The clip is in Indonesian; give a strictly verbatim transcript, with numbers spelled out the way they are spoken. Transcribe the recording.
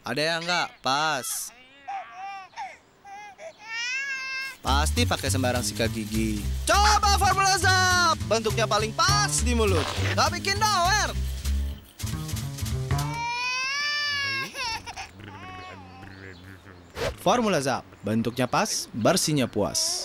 Ada yang nggak pas? Pasti pakai sembarang sikat gigi. Coba formula Zap, bentuknya paling pas di mulut, nggak bikin doer. Formula Zap, bentuknya pas, bersihnya puas.